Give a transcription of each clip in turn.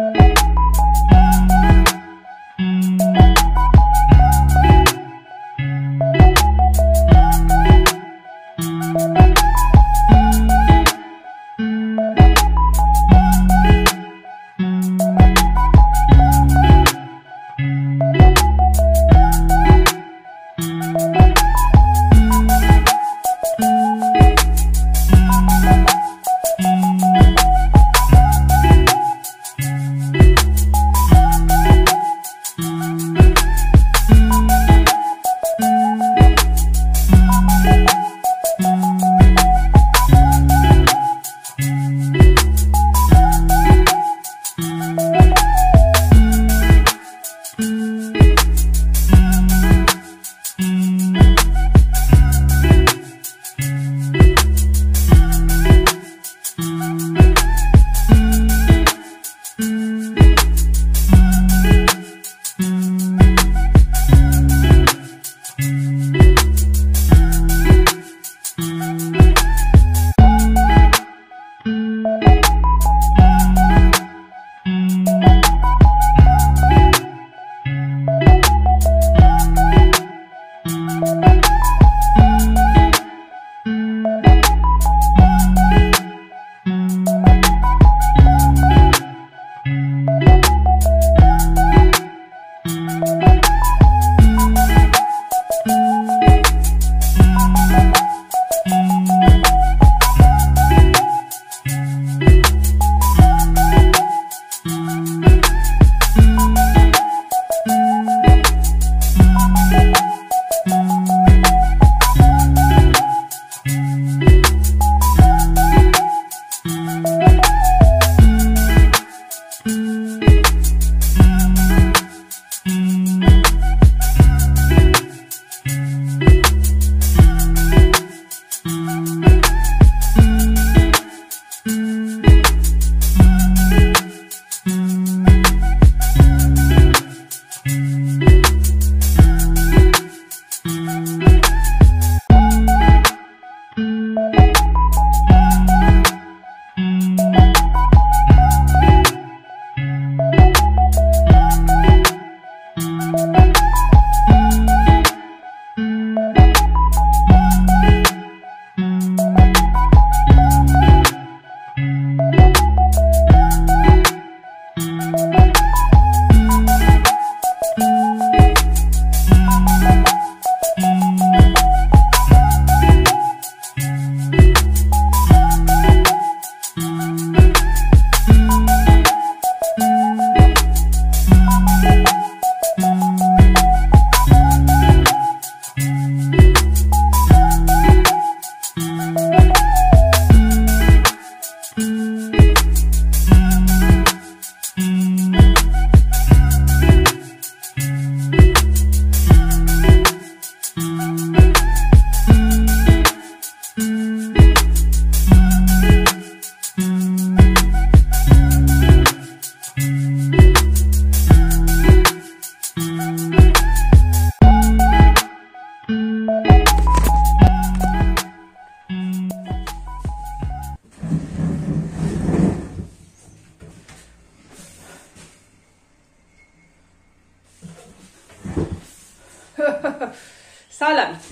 სალამით.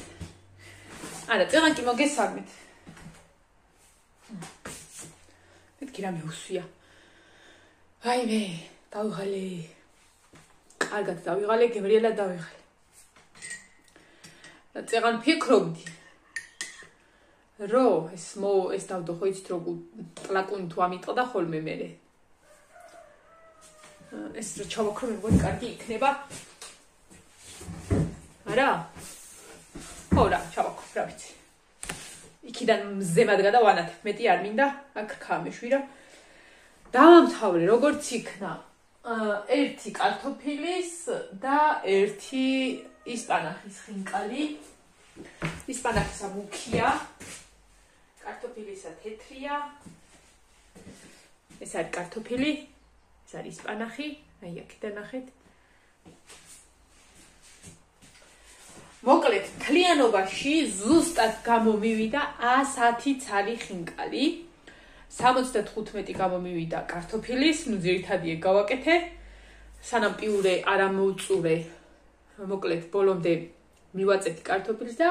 არა, წეგან კი მოგესალმით. მეთქი რამე უსვია. აიმე, დავიღალე. კარგად დავიღალე, გემრიელად დავიღალე. წეგან ფიქრობდი. რო ეს დავდო ხო იცით რო პლაკუნი თუ ამიტყდა ხოლმე მერე. ეს რო ჩავაქრო მეგონი კარგი იქნება. არა? ხო რა, ჩავაქრო, რა ვიცი. იქიდან მზემად გადავანათებ, მეტი არ მინდა, აქ რქამეშვირა. დავამთავრე როგორც იქნა. ერთი კარტოფილის და ერთი ისპანახის ხინკალი. ისპანახისა მუქია. კარტოფილისა თეთრია. ეს არის კარტოფილი, ეს არის ისპანახი, აი აქედან ნახეთ. მოკლედ, თლიანობაში ზუსტად გამომივიდა 110 ცალი ხინკალი. 75 გამომივიდა კარტოფილის, ნუ ძირითადია გავაკეთე. სანამ პიურე არ ამოუწურე, მოკლედ ბოლომდე მივაწეთი კარტოფილს და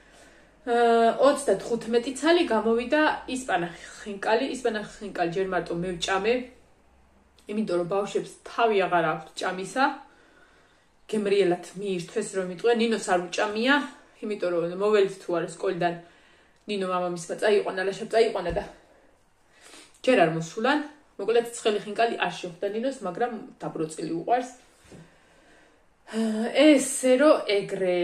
35 ცალი გამოვიდა ისპანახი ხინკალი. ისპანახი ხინკალი ჯერ მარტო მე ვჭამე, იმიტომ რომ ბავშვებს თავი აღარ აქვთ ჭამისა. გემრიელად მიირთვეს რომ იტყვე, ნინოს არ უჭამია, იმიტომ რომ მოველით თუ არა სკოლიდან ნინო მამამისმა წაიყვანა, ლაშა წაიყვანა და ჯერ არ მოსულან. მოკლედ ცხელი ხინკალი არ შეხვდა ნინოს, მაგრამ დაბროწილი უყვარს. ესე რომ ეგრე.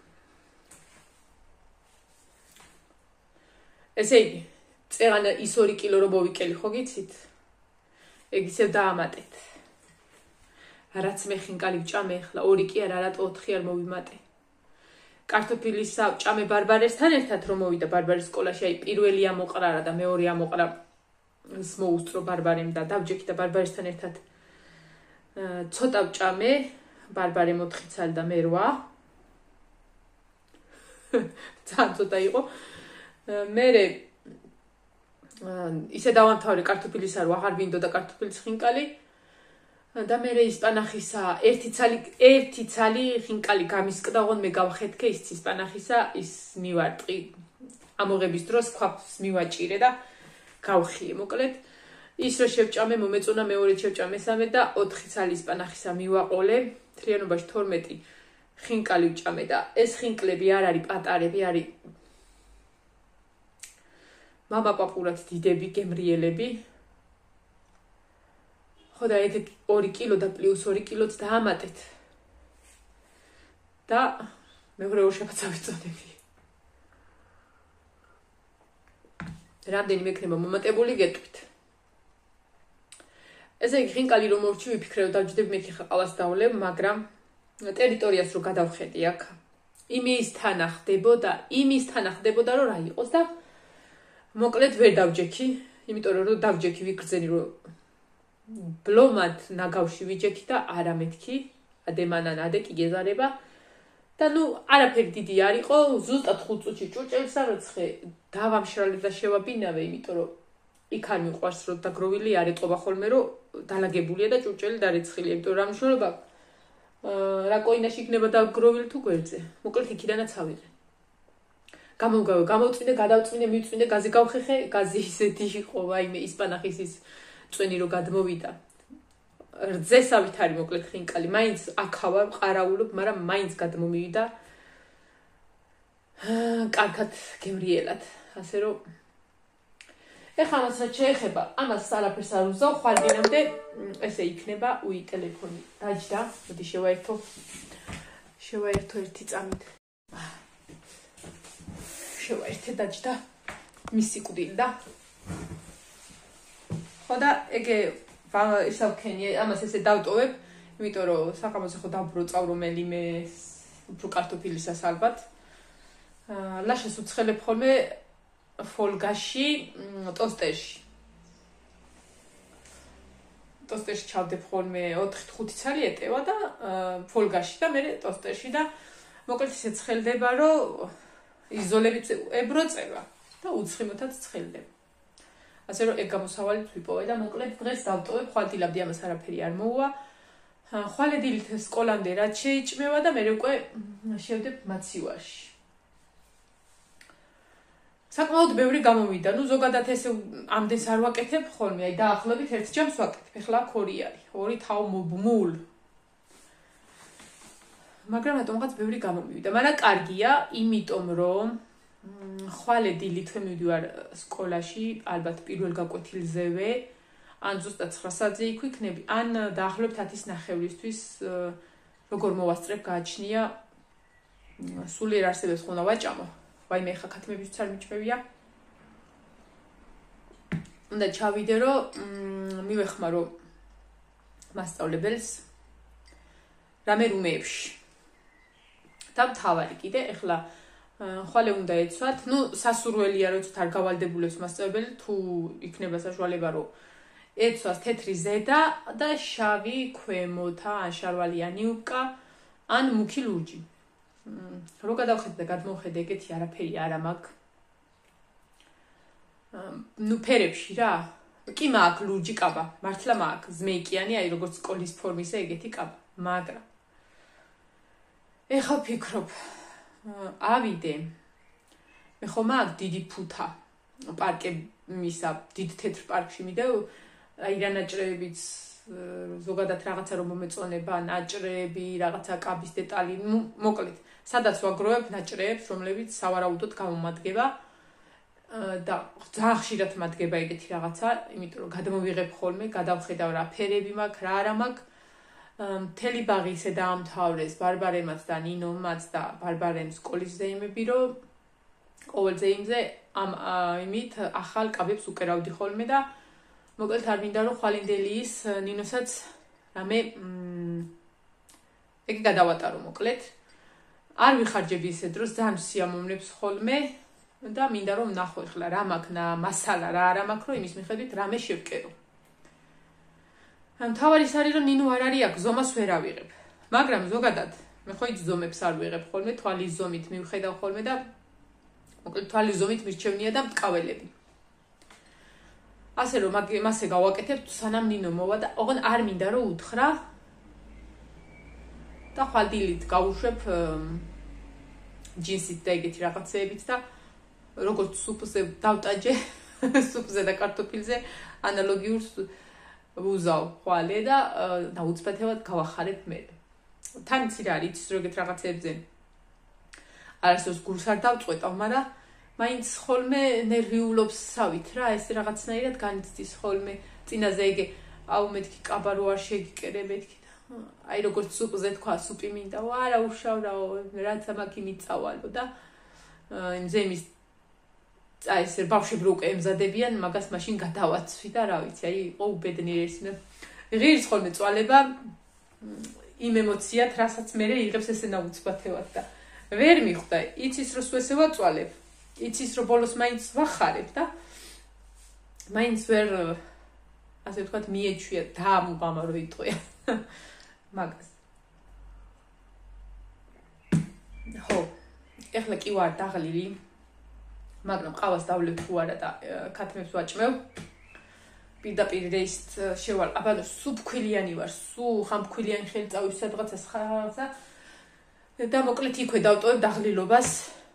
ესე იგი, წეღანა ის 2 კილო რომ მოვიკელი ხო გიცით? ეგ ისევ დაამატეთ. რაც მე ხინკალი ვჭამე ახლა 2 კი არა, რატო 4 არ მოვიმატე. კარტოფილის ვჭამე ბარბარესთან ერთად რომ მოვიდა ბარბარის სკოლაში, აი პირველი ამოყრარა და მეორე ამოყრა ის მოუსწრო ბარბარემ და დავჯექი და ბარბარესთან ერთად ცოტა ვჭამე, ბარბარე 4 ცალი და მე 8. ძალიან ცოტა იყო. მერე ისე დავამთავრე კარტოფილისა რომ აღარ მინდოდა კარტოფილის ხინკალი და მერე ისპანახისა ერთი ცალი ხინკალი გამისკდა, ოღონდ მე გავხეთქე ის ისპანახისა, ის მივარტყი ამოღების დროს ქვაფს მივაჭირე და გავხიე. მოკლედ ის რომ შევჭამე, მომეწონა მეორე შევჭამე მესამე და 4 ცალი ისპანახისა მივაყოლე. თლიანობაში 12 ხინკალი ვჭამე და ეს ხინკლები არ არის პატარები, არის მამა პაპურად დიდები, გემრიელები. ხო და ეგ 2 კილო და პლუს 2 კილოც დაამატეთ. და მეორე ორშაბათს ავიწოდები. რამდენი მექნება მომატებული გეტყვით. ესე იგი ხინკალი რომ მორჩი ვიფიქრე რომ დავჯდები მე ხა ყავას დავლევ, მაგრამ ტერიტორიას რო გადავხედი აქ. იმისთან ახდებოდა რომ რა იყოს და მოკლედ ვერ დავჯექი, იმიტომ რომ დავჯექი ვიგრძენი რომ ბლომად ნაგავში ვიჯექი და არა მეთქი, ადემანან ადეკი გეზარება და ნუ არაფერი დიდი არ იყო, ზუსტად 5 წუთში ჭურჭელს აროცხე დავამშრალე და შევაბინავე, იმიტომ რომ იქ არ მიყვარს რომ დაგროვილი არ ეტყობა ხოლმე რომ დალაგებულია და ჭურჭელი დარეცხილია, იმიტომ რომ რა მნიშვნელობა რა კოინაში იქნება დაგროვილი თუ გვერდზე. მოკლედ იქიდანაც ავიღე. გამოვწმინე, გადავწმინე, მივწმინე, გაზი გავხეხე, გაზი ისეთი იყო, ვაიმე ისპანახის ის წვენი რო გადმოვიდა. რძესავით არის მოკლედ ხინკალი, მაინც აქავა, ყარაულობ, მაგრამ მაინც გადმომივიდა. კარგად გემრიელად, ასე რომ ეხლა ამას რაც შეეხება, ამას არაფერს არ უზავ, ხვალდინამდე ესე იქნება, უი ტელეფონი დაჯდა, მოდი შევაერთო ერთი წამით. შევაერთე დაჯდა მისი კვდილი და ხო და ეგე ისევ ქენია, ამას ესე დავტოვებ, იმიტომ რომ საკამოზე ხო დავბროწავ რომელიმე უფრო კარტოფილისას ალბათ. ლაშას უცხელებ ხოლმე ფოლგაში, ტოსტერში. ტოსტერში ჩავდებ ხოლმე 4-5 ცალი ეტევა და ფოლგაში და მე ტოსტერში და მოკლედ ისე ცხელდება, რომ იზოლებით ებროწება და უცხიმოთაც ცხელდება. ასე რომ ეგ გამოსავალით ვიპოვე და მოკლედ დღეს დავტოვებ, ხვალდილამდე ამას არაფერი არ მოუვა. ხვალედილით სკოლამდე რაც შეიჭმევა და მე უკვე შევდებ მაცივარში. საკმაოდ ბევრი გამოვიდა. ნუ ზოგადად ესე ამდენს არ ვაკეთებ ხოლმე, აი დაახლოებით 1 ჯამს ვაკეთებ. ეხლა 2 არის, 2 თავ მობმულ. მაგრამ რატომღაც ბევრი გამომივიდა. მაგრამ კარგია, იმიტომ რომ ხვალედილით მივდივარ სკოლაში, ალბათ პირველ გაკვეთილზევე, ან ზუსტად 9 საათზე იქ ვიქნები, ან დაახლოებით 10:30-ისთვის როგორ მოვასწრებ გააჩნია სულიერ არსებებს ხონა ვაჭამო. ვაიმე ხა ქათმებიც არ მიჭმევია. უნდა ჩავიდე რომ მივეხმარო მასწავლებელს რამე რუმეებში. და მთავარი კიდე ეხლა ხვალე უნდა ეცვათ, ნუ სასურველია რომ ცოტა არ გავალდებულებს მასწავლებელი, თუ იქნება საშუალება რომ ეცვას თეთრი ზედა და შავი ქვემოთა, ან შარვალიანი უკა, ან მუქი ლურჯი. რო გადავხედე და გადმოვხედე, ეგეთი არაფერი არა მაქვს. ნუ ფერებში რა კი მაქვს ლურჯი კაბა მართლა მაქვს ზმეიკიანი აი როგორც სკოლის ფორმისა ეგეთი კაბა მაგრამ ეხა ფიქრობ ავიდე მე ხომ აქ დიდი ფუთა პარკებისა დიდ თეთრ პარკში მიდევ აი რა ნაჭრებიც ზოგადად რაღაცა რომ მომეწონება ნაჭრები რაღაცა კაბის დეტალი მოკლედ სადაც ვაგროვებ ნაჭრებს რომლებიც სავარაუდოდ გამომადგება და ძალიან ხშირად მადგება ეგეთი რაღაცა იმიტომ რომ გადმოვიღებ ხოლმე გადავხედავ რა ფერები მაქვს რა არა მაქვს მთელი ბაღი ისე დაამთავრეს ბარბარემაც და ნინომაც და ბარბარემ სკოლის ზეიმები რომ ყოველ ზეიმზე ამ იმით ახალ კაბებს უკერავდი ხოლმე და მოკლედ არ მინდა რომ ხვალინდელიის ნინოსაც რამე ეგ გადავატარო მოკლედ არ ვიხარჯები ისე დროს ძალიან სიამოვნებს ხოლმე და მინდა რომ ნახო ახლა რა მაქვს მასალა რა არა მაქვს რომ იმის მიხედვით რამე შევკერო მთავარი ის არის რომ ნინო არ არის აქ ზომას ვერ ავიღებ მაგრამ ზოგადად მე ხო იც ზომებს არ ვიღებ ხოლმე თვალის ზომით მივხედავ ხოლმე და მოკლედ თვალის ზომით მირჩევნია და მტკაველები ასე რომ მასე გავაკეთებ სანამ ნინო მოვა და ოღონ არ მინდა რომ უთხრა და ხვალდილით გავუშვებ ჯინსით და ეგეთი რაღაცეებით და როგორც სუპზე დავტაჯე სუპზე და კარტოფილზე ანალოგიურს ვუზავ ხვალე და დაუცბათებად გავახარებ მე თან იცი რა არის რომ ეგეთ რაღაცებზე არასდროს გულს არ დავწყვეტავ მაგრამ მაინც ხოლმე ნერვიულობს სავით რა ეს რაღაცნაირად განიცდის ხოლმე წინაზე ეგე აუ მეთქი კაბა რო არ შეგიკერე მეთქი აი როგორც სუპზე თქვა სუპი მინდა არა უშავრაო რაც ამაკ იმით წავალო და იმ ზემის აი ეს ბავშვები რო უკვე ემზადებიან მაგას მაშინ გადავაცვი და რა ვიცი აი იყო უბედნიერის მე ღირს ხოლმე წვალება იმ ემოციათ რასაც მე იღებს ესე ნაუცბათევად და ვერ მიხვდა იცის რომ სულ ესე ვაწვალებ იცის რომ ბოლოს მაინც ვახარებ და მაინც ვერ ასე ვთქვათ მიეჩვია დაამუღამა რო იტყვია მაგას ხო ეხლა კი ვარ დაღლილი მაგრამ ყავას დავლებ თუ არა და ქათმებს ვაჭმევ პირდაპირ რეისთ შევალ აბანო სუფქვილიანი ვარ სულ ხამქვილიანი ხელი წავი სადღაცას ხარსა და მოკლედ იქვე დავტოვებ დაღლილობას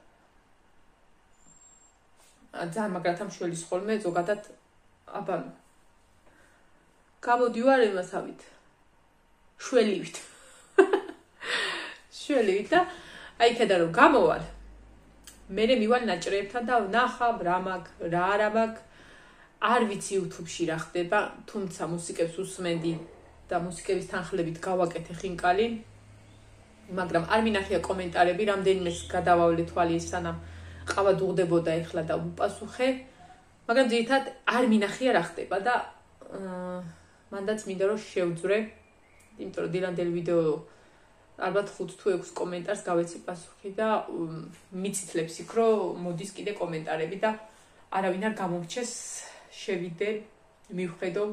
ძალიან მაგრად ამ შველის ხოლმე ზოგადად აბანო გამოდივარ ემასავით შველივით შველივით და აი ქედა რომ გამოვალ მე მივალ ნაჭრებთან და ვნახავ რა მაქვს რა არა მაქვს არ ვიცი YouTube-ში რა ხდება თუმცა მუსიკებს უსმენდი და მუსიკების თანხლებით გავაკეთე ხინკალი მაგრამ არ მინახია კომენტარები რამდენიმეს გადავავლე თვალი სანამ ყავა დუღდებოდა ეხლა და უპასუხე მაგრამ ძირითადად არ მინახია რა ხდება და მანდაც მინდა რომ შევძვრე იმიტომ რომ დილანდელ ვიდეო ალბათ 5 თუ 6 კომენტარს გავეცი პასუხი და მიცითლებს იქ რომ მოდის კიდე კომენტარები და არავინ არ გამომრჩეს შევიდე მივხედო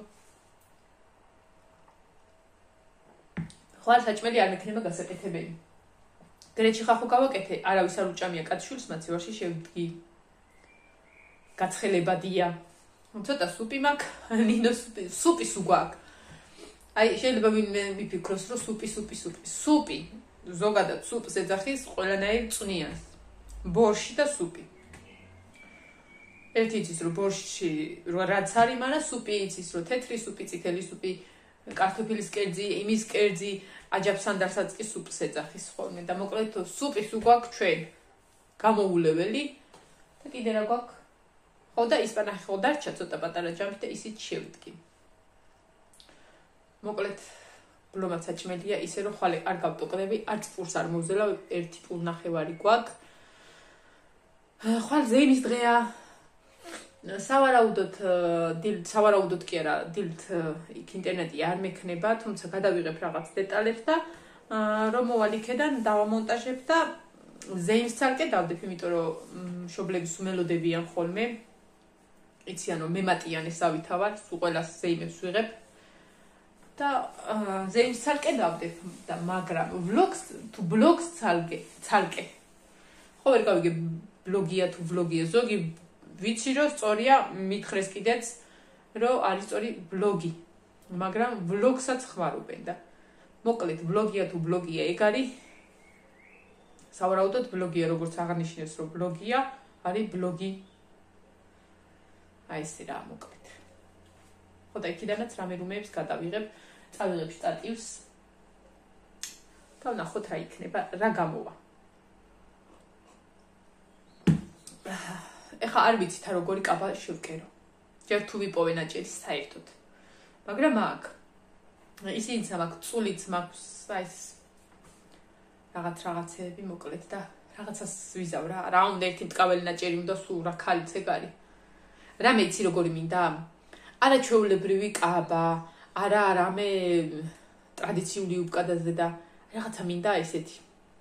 ხვალ საჭმელი არ მექნება გასაკეთებელი გრეჩი ხახო გავაკეთე არავის არ უჭამია კაცშვილს მაცივარში შევდგი გაცხელებადია ცოტა სუპი მაქვს ნინო სუპის უგვაქვს აი შეიძლება ვინმე მიფიქროს რომ სუპი ზოგადად სუპს ეძახის ყველანაირ წვნიანს ბორში და სუპი ერთი იცის რომ ბორში რაც არის მაგრამ სუპი იცის რომ თეთრი სუპი წითელი სუპი კარტოფილის კერძი იმის კერძი აჯაფსანდარსაც კი სუპს ეძახის ხოლმე და მოკლედ სუპის უგვაქვს ჩვენ გამოულეველი და კიდე რა გვაქვს ხო და ისპანახი ხო დარჩა ცოტა პატარა ჯამით და ისიც შევდგი მოკლედ ბლომაც საჭმელია ისე რომ ხვალე არ გავტოყდები არც პურს არ მოვზელა 1 პურ ნახევარი გვაქვს ხვალ ზეიმის დღეა სავარაუდოდ კი არა დილთ იქ ინტერნეტი არ მექნება თუმცა გადავიღებ რაღაც დეტალებს და რომ მოვალ იქედან დავამონტაჟებ და ზეიმს ცალკე დავდებ იმიტომ რომ მშობლების უმელოდებიან ხოლმე იციან რომ მემატიანე სავითავარ სულ ყველას ზეიმებს ვიღებ და ზეიმს ცალკე დავდებ და მაგრამ ვლოგს თუ ბლოგს ცალკე ხო ვერ გავიგე ბლოგია თუ ვლოგია ზოგი ვიცი რომ სწორია მითხრეს კიდეც რომ არის სწორი ბლოგი მაგრამ ვლოგსაც ხმარობენ და მოკლედ ბლოგია თუ ბლოგია ეგ არის სავარაუდოდ ბლოგია როგორც აღნიშნეს რომ ბლოგია არის ბლოგი აი ესე რა მოკლედ ხო და იქიდანაც რამე რუმეებს გადავიღებ წავიღებ შტატივს და ვნახოთ რა იქნება რა გამოვა ეხა არ ვიცით რა როგორი კაბა შევკერო ჯერ თუ ვიპოვე ნაჭერის საერთოდ მაგრამ აქ ისინიც მაქვს წულიც მაქვს აი ეს რაღაცეები მოკლედ და რაღაცას ვიზავ რა უნდა ერთი მტკაველი ნაჭერი უნდა სულ რა ქალიც ეგ არის რა მეცი როგორი მინდა არა ჩვეულებრივი კაბა არა რამე ტრადიციული უკადაზე და რაღაცა მინდა ესეთი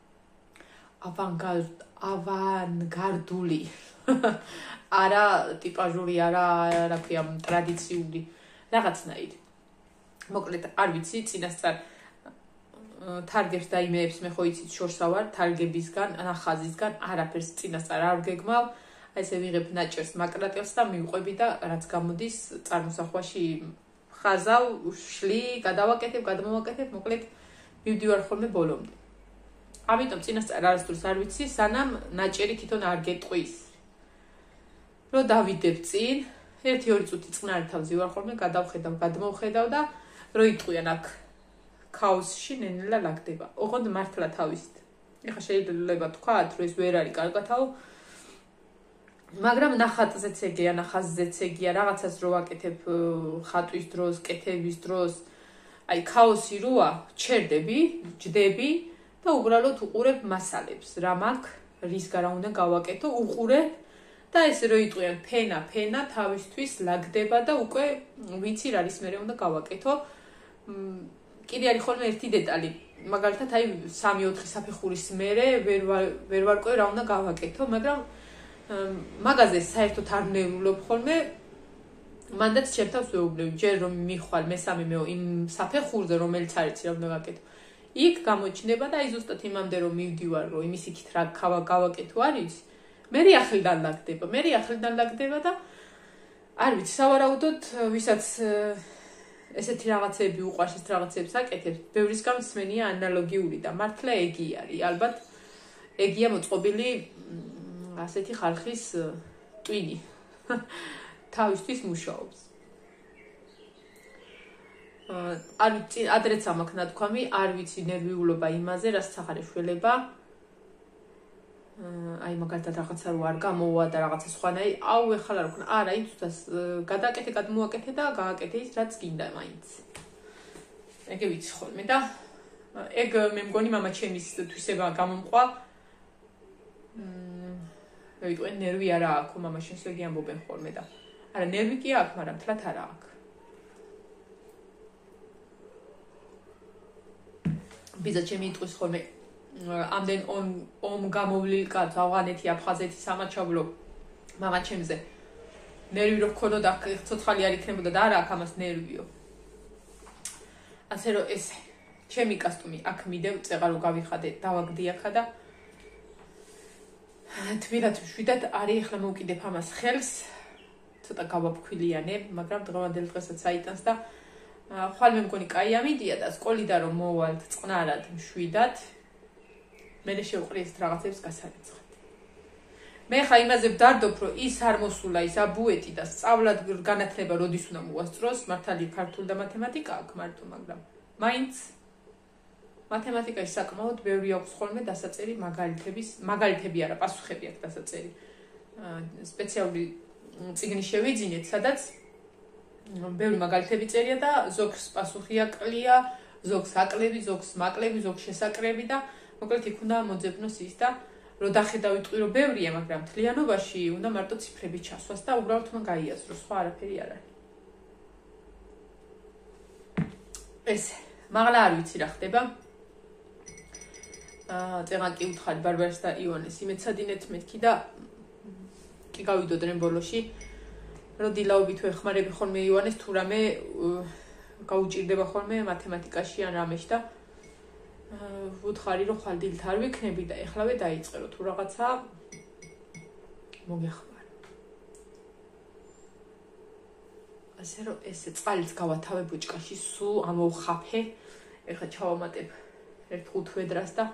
ავანგარდული არა ტიპაჟური არა რა ქვია ტრადიციული რაღაცნაირი მოკლედ არ ვიცი წინასწარ თარგებს და იმეებს მე ხო იცით შორსა ვარ თარგებისგან ნახაზისგან არაფერს წინასწარ არ ვგეგმავ აი ესე ვიღებ ნაჭერს მაკრატელს და მივყვები და რაც გამოდის წარმოსახვაში ხაზავ შლი გადავაკეთებ გადმოვაკეთებ მოკლედ მივდივარ ხოლმე ბოლომდე ამიტომ წინასწარ არასდროს არ ვიცი სანამ ნაჭერი თვითონ არ გეტყვის რომ დავიდებ წინ 1-2 წუთი წყნარი თავზე ვარ ხოლმე გადავხედავ გადმოვხედავ და რო იტყვიან აქ ქაოსში ნენელა ლაგდება ოღონდ მართლა თავისით ეხა შეიძლება თქვათ რომ ეს ვერ არის კარგათაო მაგრამ ნახატზეც ეგეა ნახაზზეც ეგეა რაღაცას რო ვაკეთებ ხატვის დროს კეთების დროს აი ქაოსი როა ჩერდები ჯდები და უბრალოდ უყურებ მასალებს რა მაქვს რის გარა უნდა გავაკეთო უყურებ და ესე რო იტყვიან ფენა თავისთვის ლაგდება და უკვე ვიცი რა ის მერე უნდა გავაკეთო კიდე არის ხოლმე ერთი დეტალი მაგალითად აი 3-4 საფეხურის მერე ვერ ვარკვევ რა უნდა გავაკეთო მაგრამ მაგაზე საერთოდ არ ნეულობ ხოლმე მანდაც ჩემთავს ვეუბნები ჯერ რომ მიხვალ მესამე იმ საფეხურზე რომელიც არის რა უნდა გავაკეთო იქ გამოჩნდება და აი ზუსტად იმამდე რომ მივდივარ რომ იმის იქით რა გავაკეთო არის მე ახლიდან ლაგდება და არ ვიცი სავარაუდოდ ვისაც ესეთი რაღაცები უყვარს ეს რაღაცებს აკეთებს ბევრისგან მსმენია ანალოგიური და მართლა ეგი არის ალბათ ეგია მოწყობილი ასეთი ხალხის ტვინი თავისთვის მუშაობს არ ვიცი ადრეც ამაქვს ნათქვამი არ ვიცი ნერვიულობა იმაზე რაც აღარ ეშველება აი მაგალითად რაღაცა რო არ გამოვა და რაღაცა სხვანაირი აუ ეხლა რა ქნა არა იმ თვითას გადააკეთე გადმოაკეთე და გააკეთე ის რაც გინდა მაინც ეგე ვიცი ხოლმე და ეგ მე მგონი მამა ჩემის თვისება გამომყვა ვიტყვი ნერვი არა აქვს მამა შენს ეგ ამბობენ ხოლმე და არა ნერვი კი აქვს მაგრამ თლათ არა აქვს ბიძა ჩემი იტყვის ხოლმე ამდენ ომ გამოვლილ კაც ავღანეთი აფხაზეთი სამაჩაბლო მამა ჩემზე ნერვი რო ქონოდა ცოცხალი არ იქნებოდა და არა აქ ამას ნერვიო ასე რომ ეს ჩემი კასტუმი აქ მიდევ წეღა რო გავიხადე დავაგდი ახლა და თბილად მშვიდად არის ახლა მოვკიდებ ამას ხელს ცოტა გავაფქვილიანე მაგრამ დღევანდელ დღესაც აიტანს და ხვალ მე მგონი კაი ამიდია და სკოლიდან რომ მოვალთ წყნარად მშვიდად მე შევყრი ეს რაღაცებს გასარიცხად. მე ხა იმაზე ვდარდობ, რომ ის არ მოსულა ის აბუეტი და სწავლად განათლება როდის უნდა მოასწროს, მართალი ქართული და მათემატიკა აქვს მარტო, მაგრამ მაინც მათემატიკაში საკმაოდ ბევრი აქვს ხოლმე დასაწერი მაგალითები არა, პასუხები აქვს დასაწერი. სპეციალური წიგნი შევიძინეთ, სადაც ბევრი მაგალითები წერია და ზოგს პასუხი აკლია, ზოგს აკლები, ზოგს მაკლები, ზოგს შესაკრები და მოკლედ იქ უნდა მოძებნოს ის და რომ დახედავ რომ ბევრია, მაგრამ მთლიანობაში უნდა მარტო ციფრები ჩასვას და უბრალოდ უნდა გაიაზროს, სხვა არაფერი არ არის. ეს მაღლა არ ვიცი რა ხდება. წეღა კი უთხარი ბარბარეს და იონეს იმეცადინეთ მეთქი და კი გავიდოდნენ ბოლოში. რომ დილაობით ვეხმარები ხოლმე იონეს თუ რამე გაუჭირდება ხოლმე მათემატიკაში ან რამეში და ვუთხარი რომ ხვალ დილით არ ვიქნები და ეხლავე დაიწყერო თუ რაღაცა მოგეხმარო. ასე რომ ესე წყალიც გავათავე ბუჭკაში, სულ ამოვხაფე. ეხლა ჩავამატებ 1-5 ვედრას და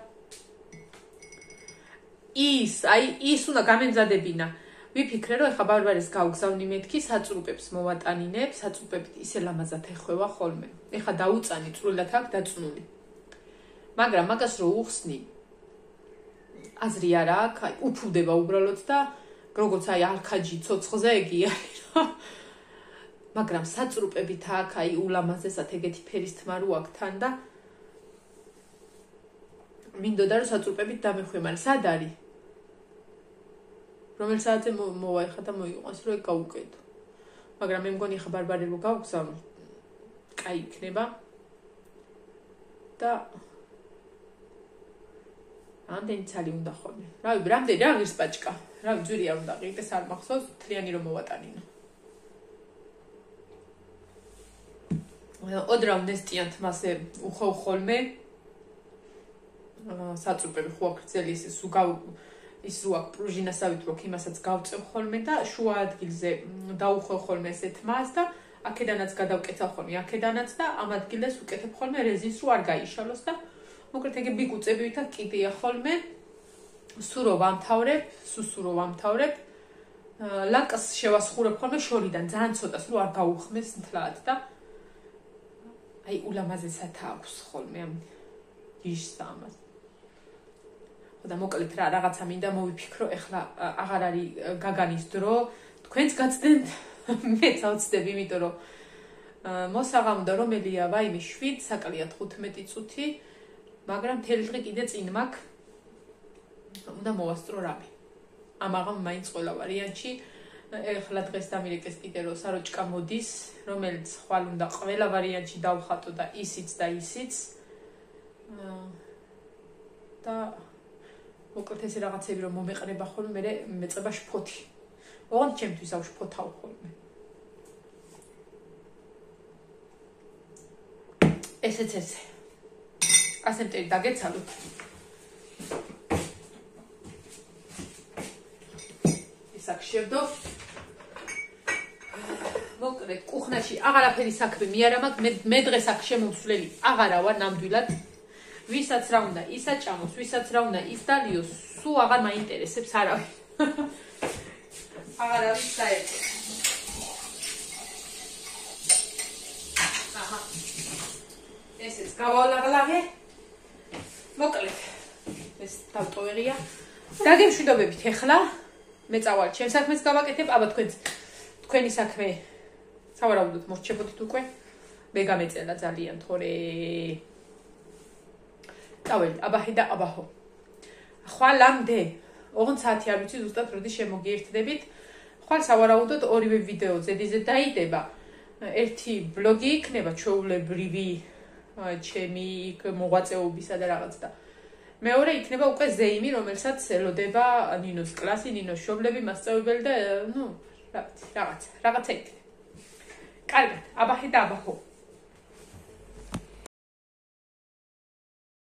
ის უნდა გამემზადებინა. ვიფიქრე რომ ეხლა ბარბარეს გავგზავნი მეთქი, საწრუპებს მოვატანინებ, საწრუპებით ისე ლამაზად ეხვევა ხოლმე. ეხლა დაუწანი წვრილად აქ დაწნული. მაგრამ მაგას რო უხსნი, აზრი არა აქვს, აი უფუდება უბრალოდ და როგორც აი არქაჯი ცოცხლზე ეგი არის. მაგრამ საწრუპებით აქ აი ულამაზესად ეგეთი ფერის თმა რო აქვს თან და მინდოდა რომ საწრუპებით დამეხვი, მაგრამ სად არის? რომელ საათზე მოვაიხა და მოიყვანს რომ ეგ გავუკეთო. მაგრამ მე მგონი ხა ბარბარე რო გავგზავნო, კაი იქნება. და ამდენი ცალი უნდა ხოლმე. რავი, რამდენი რა ვირს პაჭკა. რავი, ძვირი არ უნდა ყიდდეს, არ მახსოვს, თლიანი რომ მოვატანინო. ოდრავ ნესტიან თმასე უხო ხოლმე. საწრუპები ხო აქ გრძელი ის რო აქ პრუჟინასავით რო იმასაც გავწევ ხოლმე და შუა ადგილზე დაუხო ხოლმე ესე თმას და აქედანაც გადავკეცავ ხოლმე, აქედანაც და ამ ადგილას უკეთებ ხოლმე რეზინს რო არ გაიშალოს და მოკლედ ეგ ბიგუწებითა კიდია ხოლმე. სურო ვამთავრებ. ლაკს შევასხურებ ხოლმე შორიდან, ძალიან ცოტას რო არ გაუხმეს მთლად და აი ულამაზესად აქვს ხოლმე ამ ჯიშს ამას. და მოკლედ რა რაღაცა მინდა მოვიფიქრო, ეხლა აღარ არის გაგანის დრო, თქვენც გაცდენთ, მეც ავწდები, იმიტომ რომ მოსაღამდა რომელია, ვაიმე 7, საკალია 15 წუთი, მაგრამ მთელი დღე კიდე წინ მაქვს. უნდა მოვასწრო რამე. ამაღამ მაინც ყველა ვარიანტში, ეხლა დღეს დამირეკეს კიდე რომ საროჭკა მოდის, რომელიც ხვალ უნდა ყველა ვარიანტში დავხატო და ისიც და ისიც. და მოკლედ ესე რაღაცები რომ მომეყრება ხოლმე, მე მეწება შფოთი. ოღონდ ჩემთვის აუ შფოთავ ხოლმე. ესეც ესე. ასე მტერი დაგეცალოთ. ისაკ შევდო. მოკლედ კუხნაში აღარაფერი საქმე მე არა მაქვს, მე დღეს აქ შემოსვლელი აღარა ვარ ნამდვილად. ვისაც რა უნდა ისაჭამოს, ვისაც რა უნდა ისდალიოს, სულ აღარ მაინტერესებს არავინ. აღარ არის საერთოდ. აჰა. ესეც გავალაღლაღე. მოკლედ. ეს დავტოვერია. დაგემშვიდობებით ახლა. მე წავალ ჩემს საქმეს გავაკეთებ, აბა თქვენი საქმე სავარაუდოდ მორჩებოდით უკვე. მე გამეწელა ძალიან, თორე წავედი, აბაჰი და აბაჰო. ხვალამდე, ოღონდ საათი არ ვიცი ზუსტად როდის შემოგიერთდებით. ხვალ სავარაუდოდ ორივე ვიდეო ზედიზედ დაიდება. ერთი ბლოგი იქნება ჩვეულებრივი ჩემი მოღვაწეობისა და რაღაც და მეორე იქნება უკვე ზეიმი, რომელსაც ელოდება ნინოს კლასი, ნინოს მშობლები, მასწავლებელი და რაღაცა იქნება. კარგად, აბაჰი და აბაჰო.